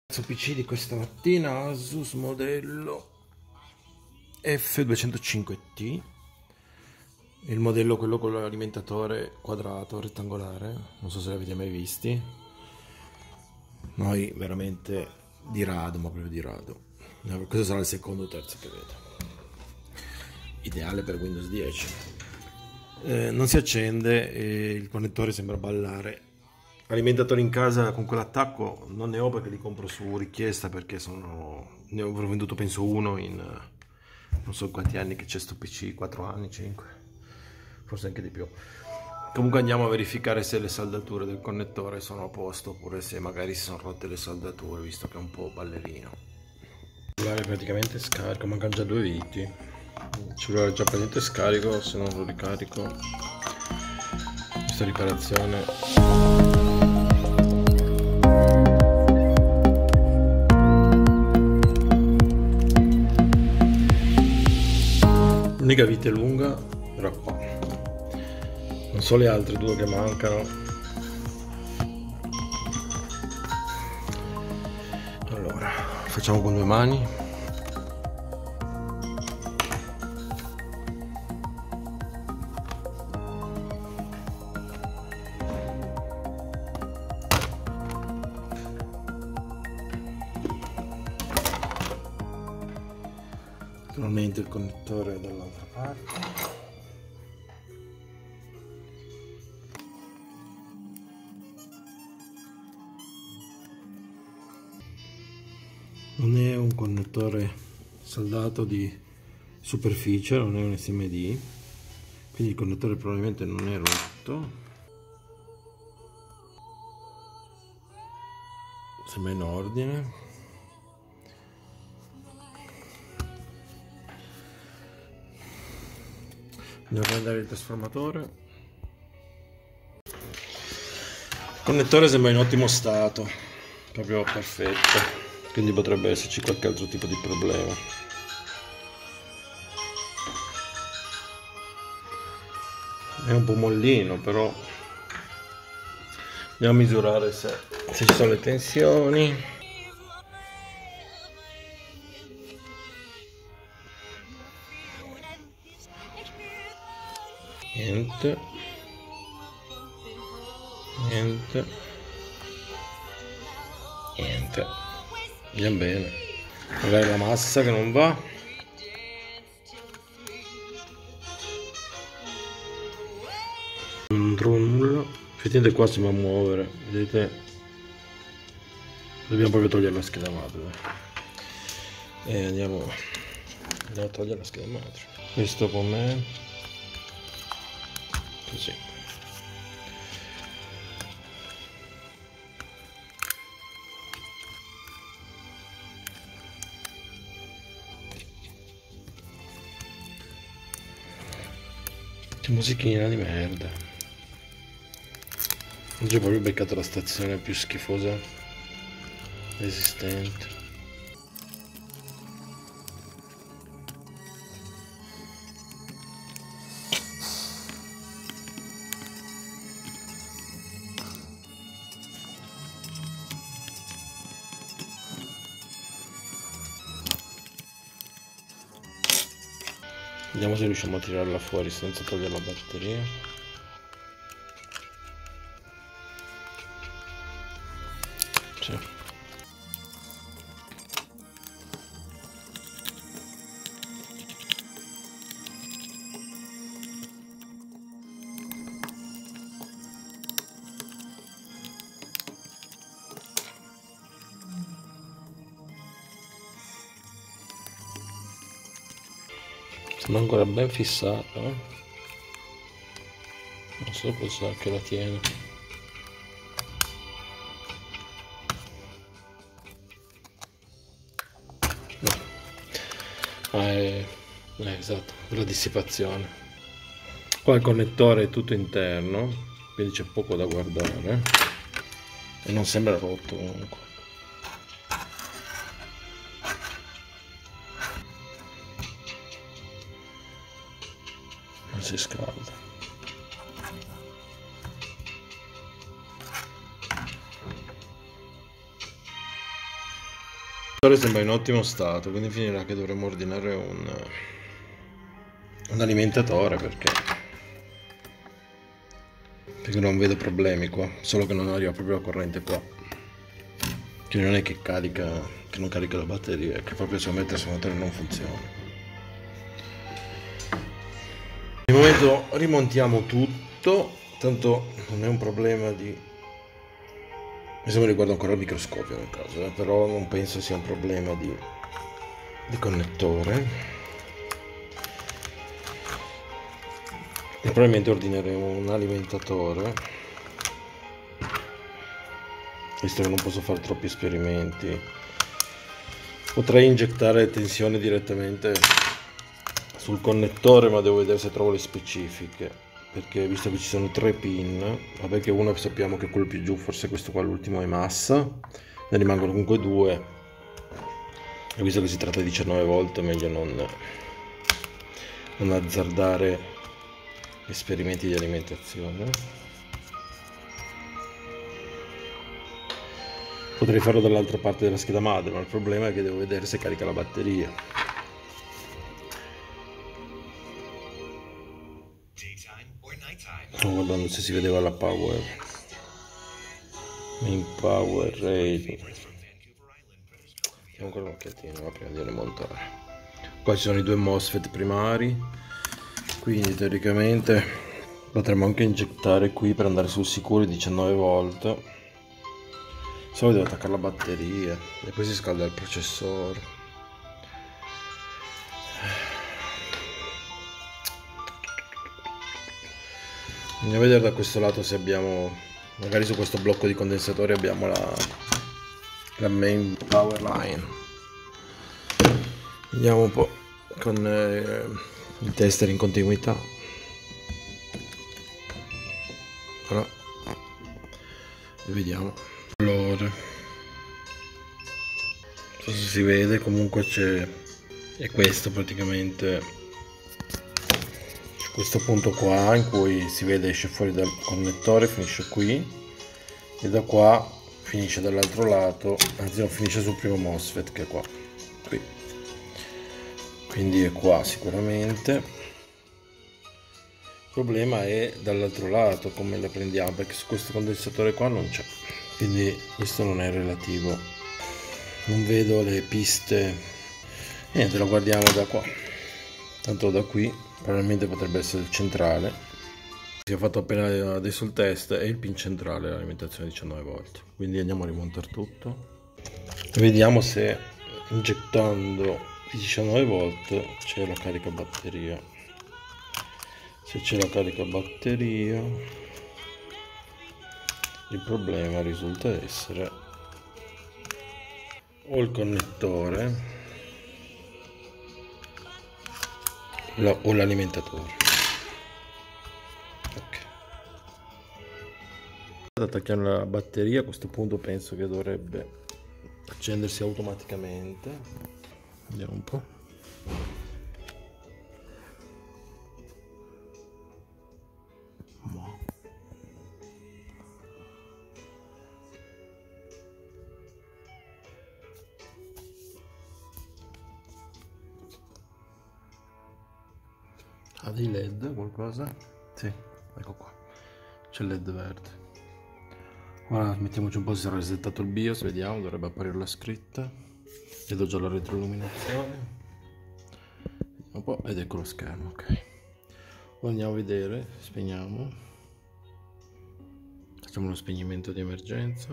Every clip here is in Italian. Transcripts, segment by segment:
PC di questa mattina, Asus modello F205T, il modello quello con l'alimentatore quadrato rettangolare, non so se l'avete mai visti. Noi veramente di rado, ma proprio di rado. Questo sarà il secondo o terzo che vedo, ideale per Windows 10. Non si accende e il connettore sembra ballare. Alimentatore in casa con quell'attacco non ne ho, perché li compro su richiesta, perché ne ho venduto penso uno in non so quanti anni che c'è sto PC, 4 anni, 5, forse anche di più. Comunque andiamo a verificare se le saldature del connettore sono a posto, oppure se magari si sono rotte le saldature, visto che è un po' ballerino. Il cellulare praticamente scarico, mancano già 2 viti. Il cellulare è già praticamente scarico, se non lo ricarico. Questa riparazione. L'unica vite lunga era qua, non so le altre due che mancano. Allora facciamo con 2 mani. Naturalmente il connettore è dall'altra parte. Non è un connettore saldato di superficie, non è un SMD, quindi il connettore probabilmente non è rotto. Sembra in ordine. Devo prendere il trasformatore. Il connettore sembra in ottimo stato, proprio perfetto, quindi potrebbe esserci qualche altro tipo di problema. È un po' mollino, però andiamo a misurare se ci sono le tensioni. Niente, andiamo bene. Magari la massa che non va. Non trovo nulla. Effettivamente qua si va a muovere, vedete? Dobbiamo proprio togliere la scheda madre. E andiamo a togliere la scheda madre. Questo com'è? Così. Che musichina di merda. Oggi ho proprio beccato la stazione più schifosa esistente. Vediamo se riusciamo a tirarla fuori senza togliere la batteria. Sì. Sembra ancora ben fissata, eh? Non so cosa che la tiene. No. Esatto, la dissipazione. Qua il connettore è tutto interno, quindi c'è poco da guardare e non sembra rotto comunque. Non si scalda. Sembra in ottimo stato, quindi finirà che dovremo ordinare un alimentatore perché non vedo problemi qua, solo che non arriva proprio la corrente qua, che non è che carica, che non carica la batteria, è che proprio secondo me il trasformatore non funziona. Al momento rimontiamo tutto, tanto non è un problema di... Questo mi riguarda ancora il microscopio nel caso, però non penso sia un problema di connettore. E probabilmente ordineremo un alimentatore, visto che non posso fare troppi esperimenti. Potrei ingettare tensione direttamente sul connettore, ma devo vedere se trovo le specifiche, perché visto che ci sono 3 pin, vabbè che uno sappiamo che è quello più giù, forse questo qua l'ultimo è massa, ne rimangono comunque 2, e visto che si tratta di 19 volt è meglio non azzardare esperimenti di alimentazione. Potrei farlo dall'altra parte della scheda madre, ma il problema è che devo vedere se carica la batteria. Sto guardando se si vedeva la power. Main power rating. Diamo ancora un'occhiatina prima di rimontare. Qua ci sono i 2 MOSFET primari, quindi teoricamente potremmo anche ingettare qui per andare sul sicuro i 19 volt. Solo devo attaccare la batteria e poi si scalda il processore. Andiamo a vedere da questo lato se abbiamo, magari su questo blocco di condensatori abbiamo la main power line. Vediamo un po' con il tester in continuità. Voilà. E vediamo. Allora, non so se si vede, comunque è questo praticamente, questo punto qua in cui si vede esce fuori dal connettore, finisce qui, e da qua finisce dall'altro lato, anzi non, finisce sul primo MOSFET che è qua, qui, quindi è qua sicuramente. Il problema è dall'altro lato come la prendiamo, perché su questo condensatore qua non c'è, quindi questo non è relativo, non vedo le piste. Niente, lo guardiamo da qua, tanto da qui probabilmente potrebbe essere il centrale. Si è fatto appena adesso il test e il pin centrale l'alimentazione 19 volt, quindi andiamo a rimontare tutto e vediamo se ingettando i 19 volt c'è la carica batteria. Se c'è la carica batteria, il problema risulta essere o il connettore o l'alimentatore. Ok, attacchiamo la batteria, a questo punto penso che dovrebbe accendersi automaticamente. Vediamo un po'. Ha dei LED qualcosa? Sì, ecco qua, c'è il LED verde. Ora mettiamoci un po' se si è resettato il BIOS, vediamo, dovrebbe apparire la scritta. Vedo già la retroilluminazione. Vediamo un po', ed ecco lo schermo, ok. Ora andiamo a vedere, spegniamo. Facciamo uno spegnimento di emergenza.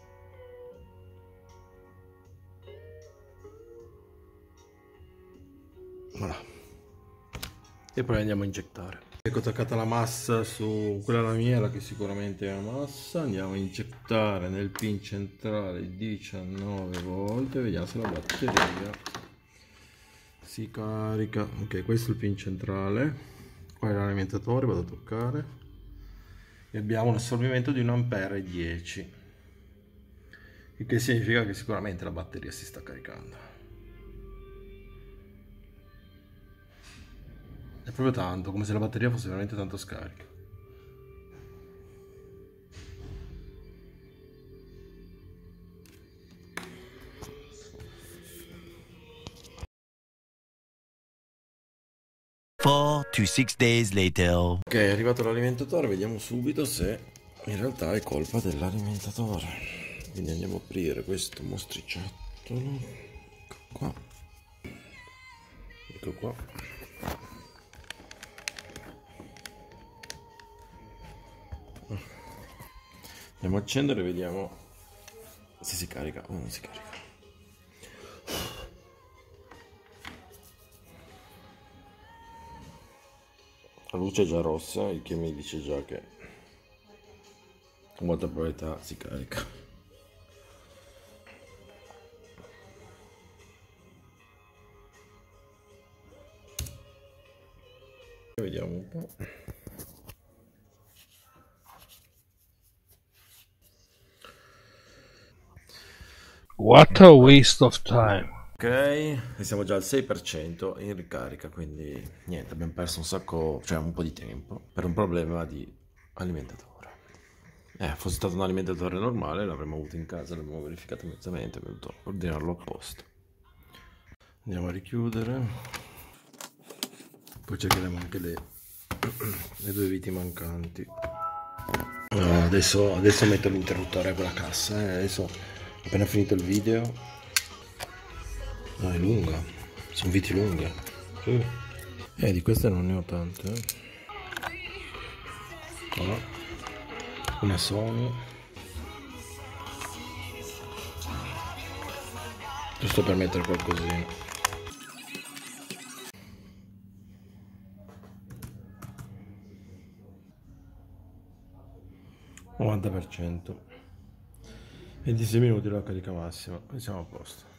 Voilà. E poi andiamo a ingettare. Ecco attaccata la massa su quella lamiera che sicuramente è la massa. Andiamo a ingettare nel pin centrale 19 volt e vediamo se la batteria si carica. Ok, questo è il pin centrale, qua è l'alimentatore, vado a toccare e abbiamo un assorbimento di 1,10 ampere, il che significa che sicuramente la batteria si sta caricando. È proprio tanto, come se la batteria fosse veramente tanto scarica. 4 to 6 days later. Ok, è arrivato l'alimentatore, vediamo subito se in realtà è colpa dell'alimentatore. Quindi andiamo a aprire questo mostriciattolo. Ecco qua. Ecco qua. Andiamo a accendere e vediamo se si carica o non si carica. La luce è già rossa, il che mi dice già che con molta probabilità si carica. Vediamo un po'. What a waste of time. Ok, e siamo già al 6% in ricarica, quindi niente, abbiamo perso un sacco, cioè un po' di tempo per un problema di alimentatore. Fosse stato un alimentatore normale l'avremmo avuto in casa, l'avremmo verificato immediatamente, ho dovuto ordinarlo apposta. Andiamo a richiudere, poi cercheremo anche le due viti mancanti. Adesso metto l'interruttore a quella cassa, adesso appena finito il video. No, è lunga, sono viti lunghe. Di queste non ne ho tante. No. Una Sony. Giusto per mettere qualcosina. %. 26 minuti la carica massima, e siamo a posto.